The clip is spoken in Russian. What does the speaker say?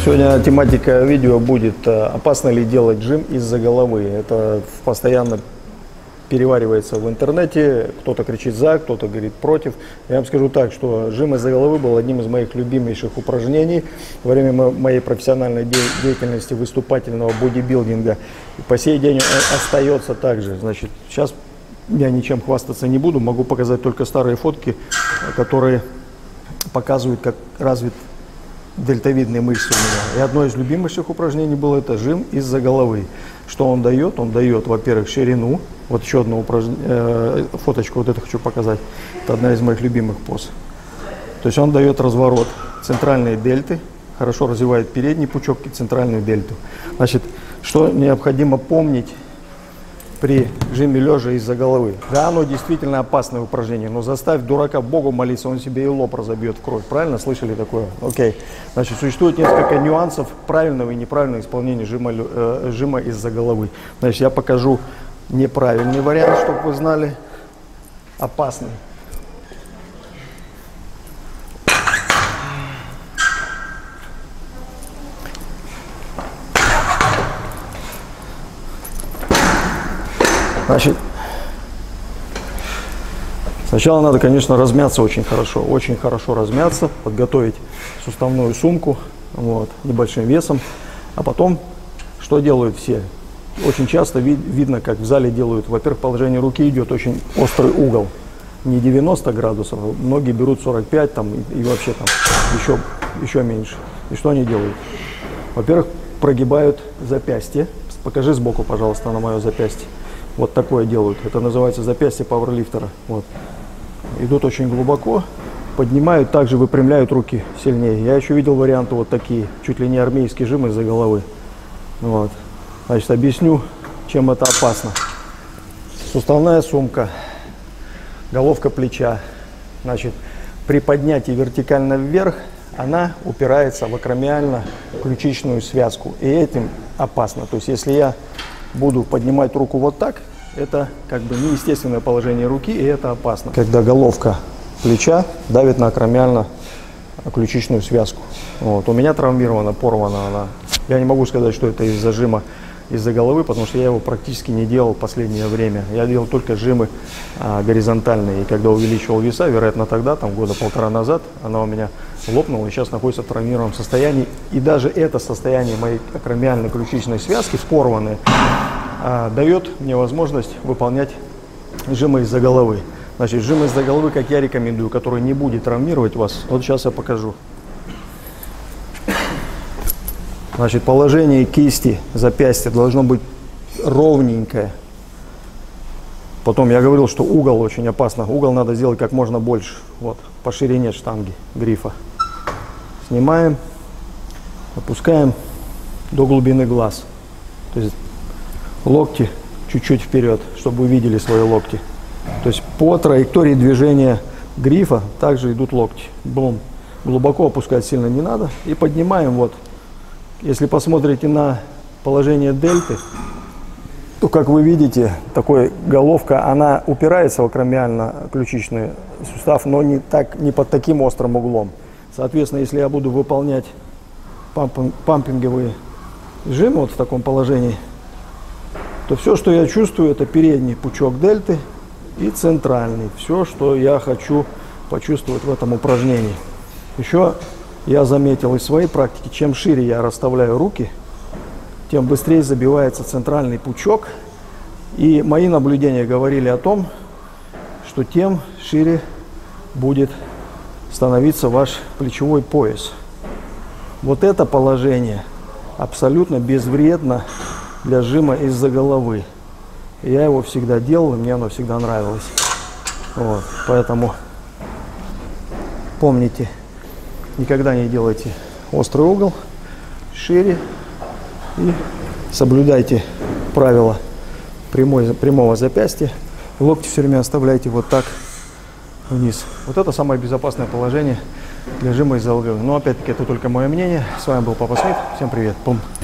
Сегодня тематика видео будет, опасно ли делать жим из-за головы. Это постоянно переваривается в интернете, кто-то кричит за, кто-то говорит против. Я вам скажу так, что жим из-за головы был одним из моих любимейших упражнений во время моей профессиональной деятельности выступательного бодибилдинга. И по сей день остается так же. Значит, сейчас я ничем хвастаться не буду, могу показать только старые фотки, которые показывают, как развит дельтовидные мышцы у меня. И одно из любимейших упражнений было это жим из-за головы. Что он дает? Он дает, во-первых, ширину. Вот еще одно упражнение, фоточку вот эту хочу показать. Это одна из моих любимых поз. То есть он дает разворот центральной дельты, хорошо развивает передний пучок и центральную дельту. Значит, что необходимо помнить при жиме лежа из-за головы? Да, оно действительно опасное упражнение, но заставь дурака Богу молиться, он себе и лоб разобьет в кровь. Правильно слышали такое? Окей. Значит, существует несколько нюансов правильного и неправильного исполнения жима из-за головы. Значит, я покажу неправильный вариант, чтобы вы знали. Опасный. Значит, сначала надо, конечно, размяться очень хорошо размяться, подготовить суставную сумку вот, небольшим весом, а потом, что делают все? Очень часто видно, как в зале делают, во-первых, положение руки идет очень острый угол, не 90 градусов, многие берут 45 там, и вообще там еще меньше. И что они делают? Во-первых, прогибают запястье, покажи сбоку, пожалуйста, на мое запястье. Вот такое делают. Это называется запястье пауэрлифтера. Вот. Идут очень глубоко, поднимают, также выпрямляют руки сильнее. Я еще видел варианты вот такие, чуть ли не армейские жимы из-за головы. Вот. Значит, объясню, чем это опасно. Суставная сумка, головка плеча. Значит, при поднятии вертикально вверх она упирается в акромиально-ключичную связку. И этим опасно. То есть, если я буду поднимать руку вот так, это как бы неестественное положение руки, и это опасно. Когда головка плеча давит на акромиально-ключичную связку. Вот. У меня травмирована, порвана она. Я не могу сказать, что это из-за жима из-за головы, потому что я его практически не делал в последнее время. Я делал только жимы горизонтальные. И когда увеличивал веса, вероятно, тогда, там года полтора назад, она у меня лопнула и сейчас находится в травмированном состоянии. И даже это состояние моей акромиальной ключичной связки, порванной, дает мне возможность выполнять жимы из-за головы. Значит, жим из-за головы, как я рекомендую, который не будет травмировать вас, вот сейчас я покажу. Значит, положение кисти, запястья должно быть ровненькое. Потом я говорил, что угол очень опасно. Угол надо сделать как можно больше. Вот, по ширине штанги, грифа. Снимаем, опускаем до глубины глаз. То есть локти чуть-чуть вперед, чтобы вы видели свои локти. То есть по траектории движения грифа также идут локти. Бум. Глубоко опускать сильно не надо. И поднимаем вот. Если посмотрите на положение дельты, то, как вы видите, такая головка, она упирается в акромиально-ключичный сустав, но не под таким острым углом. Соответственно, если я буду выполнять пампинговые жимы вот в таком положении, то все, что я чувствую, это передний пучок дельты и центральный. Все, что я хочу почувствовать в этом упражнении. Еще я заметил из своей практики, чем шире я расставляю руки, тем быстрее забивается центральный пучок. И мои наблюдения говорили о том, что тем шире будет становиться ваш плечевой пояс. Вот это положение абсолютно безвредно для жима из-за головы. Я его всегда делал, и мне оно всегда нравилось. Вот, поэтому помните, никогда не делайте острый угол, шире, и соблюдайте правила прямого запястья. Локти все время оставляйте вот так вниз. Вот это самое безопасное положение для жима из-за головы. Но опять-таки это только мое мнение. С вами был Папа Смит. Всем привет. Пум.